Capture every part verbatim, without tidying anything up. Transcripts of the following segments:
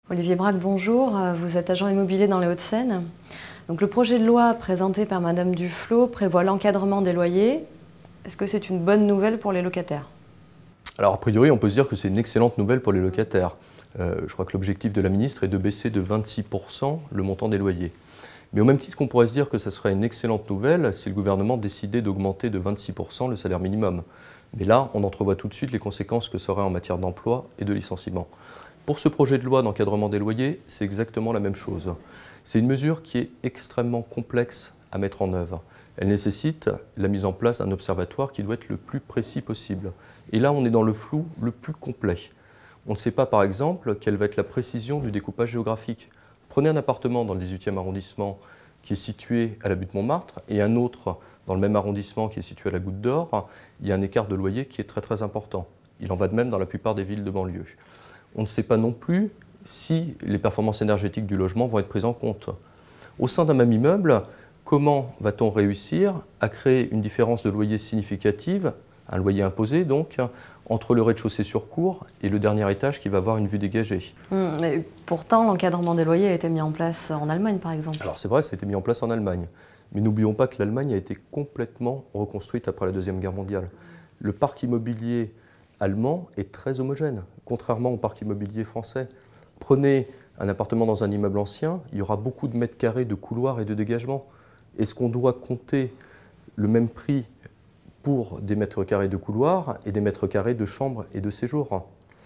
Olivier Braque, bonjour. Vous êtes agent immobilier dans les Hauts-de-Seine. Donc, le projet de loi présenté par Madame Duflot prévoit l'encadrement des loyers. Est-ce que c'est une bonne nouvelle pour les locataires? Alors, a priori, on peut se dire que c'est une excellente nouvelle pour les locataires. Euh, je crois que l'objectif de la ministre est de baisser de vingt-six pour cent le montant des loyers. Mais au même titre qu'on pourrait se dire que ce serait une excellente nouvelle si le gouvernement décidait d'augmenter de vingt-six pour cent le salaire minimum. Mais là, on entrevoit tout de suite les conséquences que ça aurait en matière d'emploi et de licenciement. Pour ce projet de loi d'encadrement des loyers, c'est exactement la même chose. C'est une mesure qui est extrêmement complexe à mettre en œuvre. Elle nécessite la mise en place d'un observatoire qui doit être le plus précis possible. Et là, on est dans le flou le plus complet. On ne sait pas, par exemple, quelle va être la précision du découpage géographique. Prenez un appartement dans le dix-huitième arrondissement qui est situé à la butte Montmartre et un autre dans le même arrondissement qui est situé à la Goutte d'Or. Il y a un écart de loyer qui est très très important. Il en va de même dans la plupart des villes de banlieue. On ne sait pas non plus si les performances énergétiques du logement vont être prises en compte. Au sein d'un même immeuble, comment va-t-on réussir à créer une différence de loyer significative, un loyer imposé donc, entre le rez-de-chaussée sur cour et le dernier étage qui va avoir une vue dégagée? Mmh, mais pourtant, l'encadrement des loyers a été mis en place en Allemagne, par exemple. Alors c'est vrai, ça a été mis en place en Allemagne. Mais n'oublions pas que l'Allemagne a été complètement reconstruite après la Deuxième Guerre mondiale. Le parc immobilier allemand est très homogène, contrairement au parc immobilier français. Prenez un appartement dans un immeuble ancien, il y aura beaucoup de mètres carrés de couloirs et de dégagement. Est-ce qu'on doit compter le même prix pour des mètres carrés de couloirs et des mètres carrés de chambres et de séjour?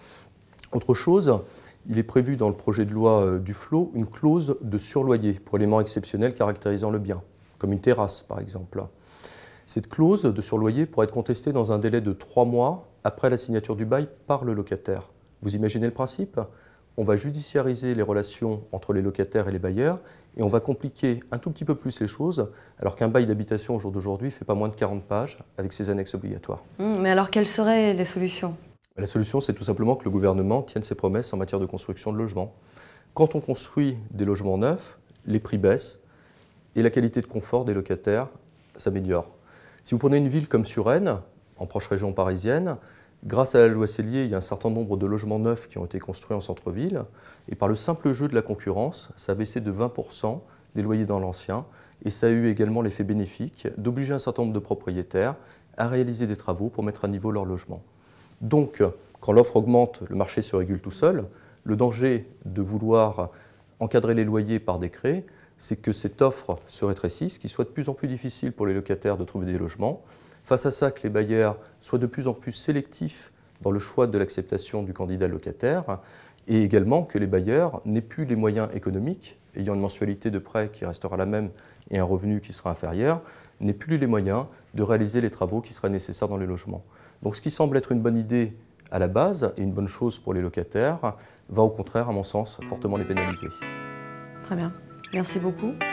Autre chose, il est prévu dans le projet de loi Duflot une clause de surloyer pour éléments exceptionnels caractérisant le bien, comme une terrasse par exemple. Cette clause de surloyer pourrait être contestée dans un délai de trois mois après la signature du bail par le locataire. Vous imaginez le principe? On va judiciariser les relations entre les locataires et les bailleurs et on va compliquer un tout petit peu plus les choses, alors qu'un bail d'habitation au jour d'aujourd'hui ne fait pas moins de quarante pages avec ses annexes obligatoires. Mmh, mais alors, quelles seraient les solutions? La solution, c'est tout simplement que le gouvernement tienne ses promesses en matière de construction de logements. Quand on construit des logements neufs, les prix baissent et la qualité de confort des locataires s'améliore. Si vous prenez une ville comme Suresnes, en proche région parisienne, grâce à la loi Sellier, il y a un certain nombre de logements neufs qui ont été construits en centre-ville. Et par le simple jeu de la concurrence, ça a baissé de vingt pour cent les loyers dans l'ancien. Et ça a eu également l'effet bénéfique d'obliger un certain nombre de propriétaires à réaliser des travaux pour mettre à niveau leur logement. Donc, quand l'offre augmente, le marché se régule tout seul. Le danger de vouloir encadrer les loyers par décret, c'est que cette offre se rétrécisse, qu'il soit de plus en plus difficile pour les locataires de trouver des logements. Face à ça, que les bailleurs soient de plus en plus sélectifs dans le choix de l'acceptation du candidat locataire et également que les bailleurs n'aient plus les moyens économiques, ayant une mensualité de prêt qui restera la même et un revenu qui sera inférieur, n'aient plus les moyens de réaliser les travaux qui seraient nécessaires dans les logements. Donc ce qui semble être une bonne idée à la base et une bonne chose pour les locataires va au contraire, à mon sens, fortement les pénaliser. Très bien. Merci beaucoup.